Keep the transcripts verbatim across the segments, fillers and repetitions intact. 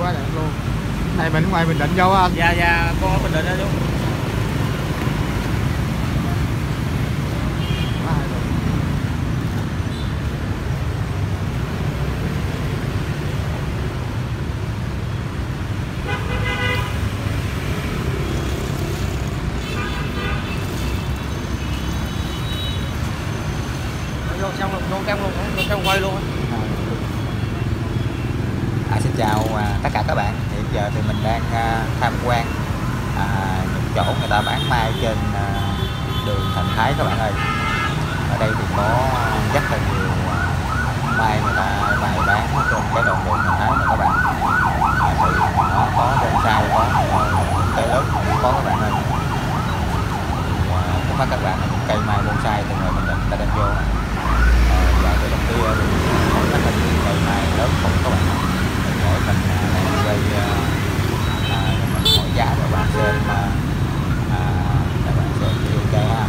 quá đẹp luôn. Này mình ngoài Bình Định vô anh? Dạ dạ con ở Bình Định đó chú. Vô xong luôn, vô cam luôn, vô cam quay luôn. À, xin chào à, tất cả các bạn. Hiện giờ thì mình đang à, tham quan à, những chỗ người ta bán mai trên à, đường Thành Thái các bạn ơi. Ở đây thì có rất là nhiều à, mai người ta bày bán trên cái đoạn đường Thành Thái này các bạn. À, thì nó có bonsai, có cây lớn cũng có các bạn ơi. Trước mắt các bạn là những cây mai bonsai từ người mình định ta đem vô. À, và cái đồng kia thì rất là nhiều cây mai lớn cũng các bạn. Để mình đang gây à, mình hỏi giá cho bạn xem à, các bạn xem video cho ha.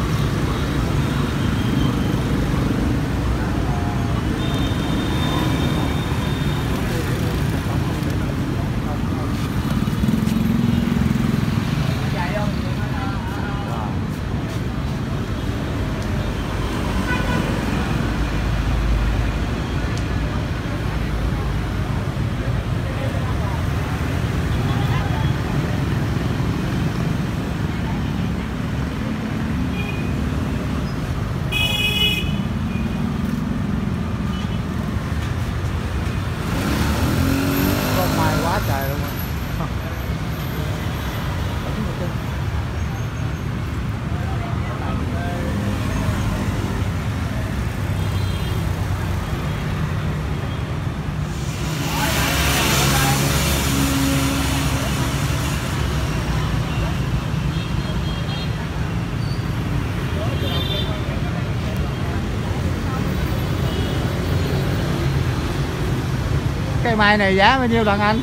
Cây mai này giá bao nhiêu lần anh?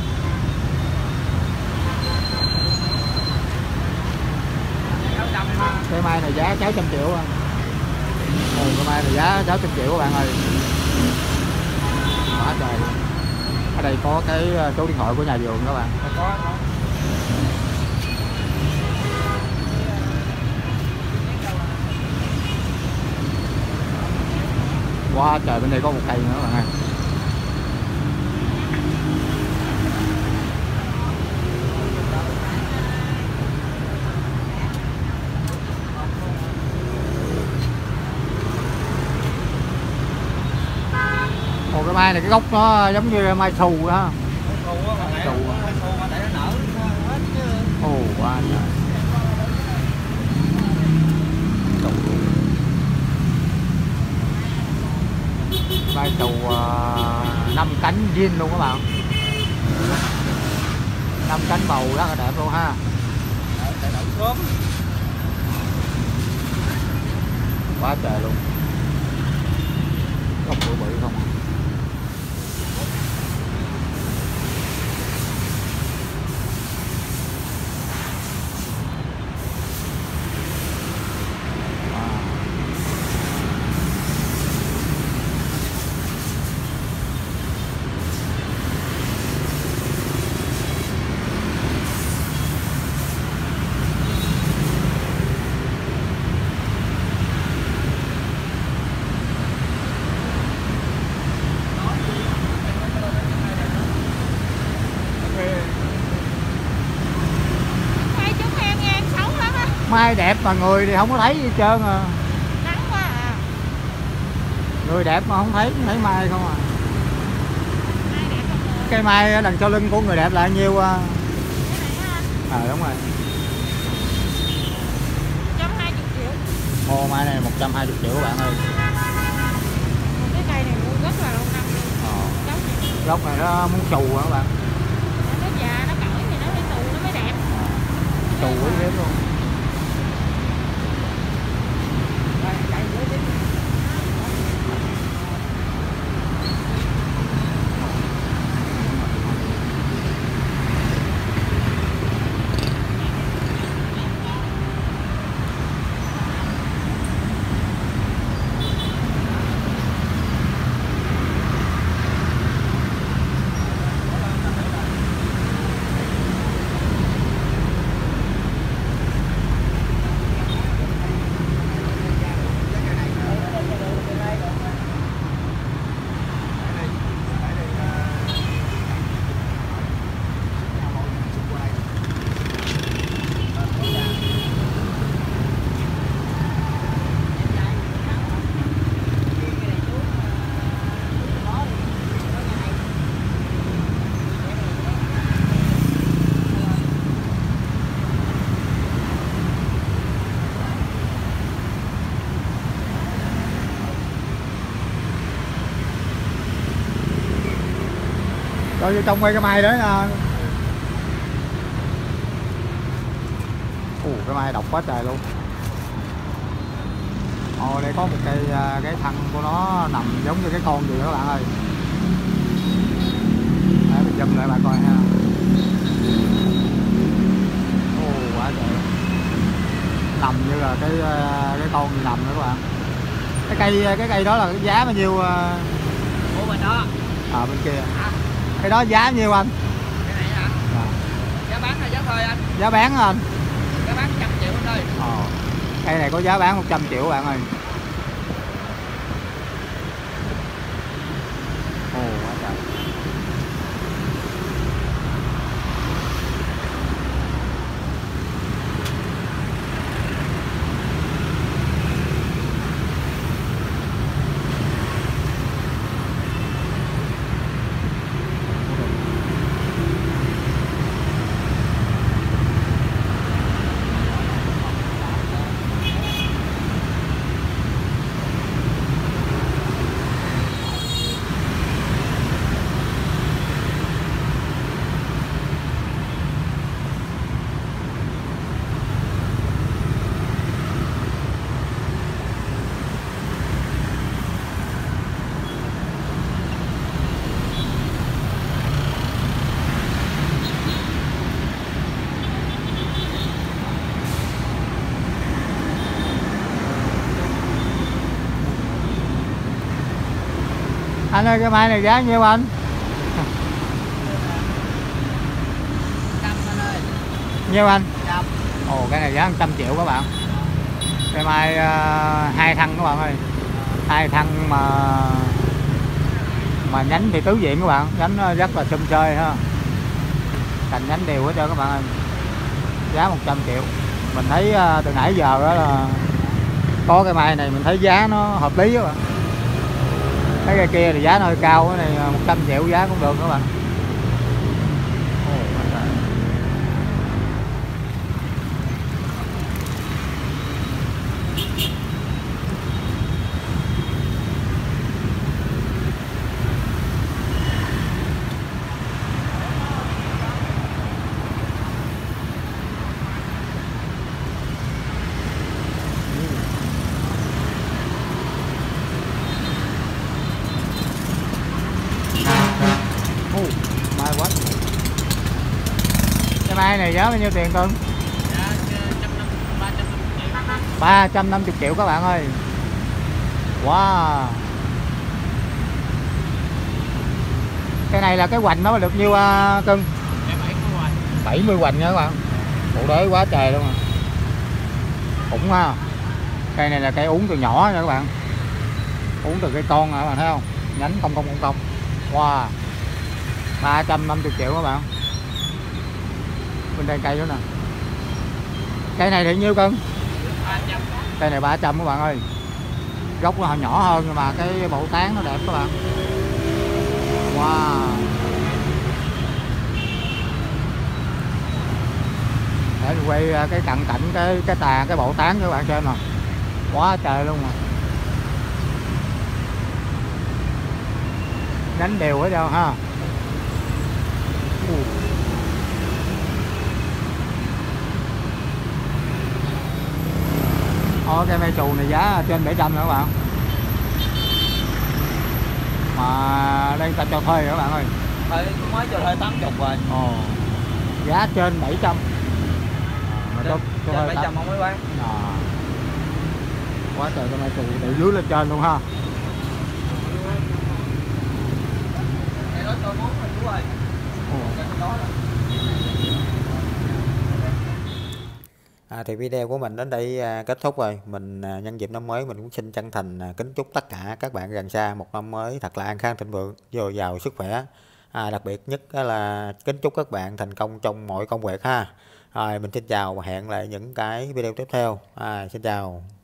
Cây mai này giá sáu trăm triệu anh. Ồ, cây mai này giá sáu trăm triệu các bạn ơi. Quá trời luôn. Ở đây có cái số điện thoại của nhà vườn các bạn. Có, có. Wow, trời, bên đây có một cây nữa các bạn ơi. Ồ, cái mai này cái gốc nó giống như mai xù đó. Mai xù mà để nó nở hết chứ. Ồ, quá trời. Mai xù uh, năm cánh zin luôn các bạn. Năm cánh bầu rất là đẹp luôn ha. Để nở sớm. Quá trời luôn. Gốc bự bự không. Mai đẹp mà người thì không có thấy gì hết trơn à. Nắng quá à. Người đẹp mà không thấy, thấy mai không à. Mai đẹp không rồi. Cây mai đằng sau lưng của người đẹp là bao nhiêu? À, à đúng rồi. một trăm hai mươi triệu. Ô, mai này một trăm hai mươi triệu các bạn ơi. Cái cây này mua rất là lâu năm luôn. Ờ. Gốc này nó muốn xù hả các bạn? Nó già, nó cởi thì nó phải xù nó mới đẹp. Xù quý hiếm luôn. Rồi vô trong quay cái mai đấy nè. Ồ, cái mai độc quá trời luôn. Ồ, đây có một cây cái thân của nó nằm giống như cái con gì đó các bạn ơi. Để mình zoom lại bạn coi ha. Ồ, quá trời. Nằm như là cái cái con gì nằm nữa các bạn. Cái cây cái cây đó là cái giá bao nhiêu? Ủa bên đó. À bên kia. À. Cái đó giá bao nhiêu anh? Cái này hả? Dạ. Giá bán hay giá thuê anh? Giá bán anh. Giá bán một trăm triệu anh ơi. Ờ. Cây này có giá bán một trăm triệu bạn ơi. Ồ quá trời. Anh ơi cái mai này giá nhiêu anh? Trăm anh ơi. Nhiêu anh? Trăm. Ồ cái này giá một trăm triệu các bạn. Cây mai uh, hai thân các bạn ơi. Hai thân mà mà nhánh thì tứ diện các bạn, nhánh rất là xum xơi ha. Cành nhánh đều hết trơn các bạn ơi. Giá một trăm triệu. Mình thấy uh, từ nãy giờ đó là có cái mai này mình thấy giá nó hợp lý các bạn. Cái cây kia thì giá nó hơi cao, cái này một trăm triệu giá cũng được các bạn. Mai quá. Cái mai này giá bao nhiêu tiền cưng? ba trăm năm mươi triệu các bạn ơi. Wow. Cái này là cái hoành nó được nhiêu uh, cưng? bảy mươi hoành nha các bạn. Bộ đế quá trời luôn à. Khủng ha. Cây này là cây uống từ nhỏ nha các bạn. Uống từ cái con các bạn thấy không? Nhánh không không không không. Wow. ba trăm năm mươi triệu các bạn. Bên đây cây nữa nè. Cây này thì nhiêu cân? Cây này ba trăm các bạn ơi. Gốc nó nhỏ hơn nhưng mà cái bộ tán nó đẹp các bạn. Wow. Để mình quay cái cận cảnh cái cái tà cái bộ tán các bạn xem nè. Quá trời luôn mà. Đánh đều ở đâu ha. Ồ, cây mai trù này giá trên bảy trăm nữa các bạn. Mà đang ta cho thuê nữa các bạn ơi. Thuê mới cho thuê tám mươi rồi. Ồ. Giá trên bảy trăm. Mà cho, cho trên bảy trăm không mới bán. À. Quá trời cây mai trù từ dưới lên trên luôn ha. Đây đó cho món rồi chú ơi. À, thì video của mình đến đây à, kết thúc rồi. Mình à, nhân dịp năm mới mình cũng xin chân thành à, kính chúc tất cả các bạn gần xa một năm mới thật là an khang thịnh vượng, dồi dào sức khỏe. À, đặc biệt nhất là kính chúc các bạn thành công trong mọi công việc ha. Rồi mình xin chào và hẹn lại những cái video tiếp theo. À, xin chào.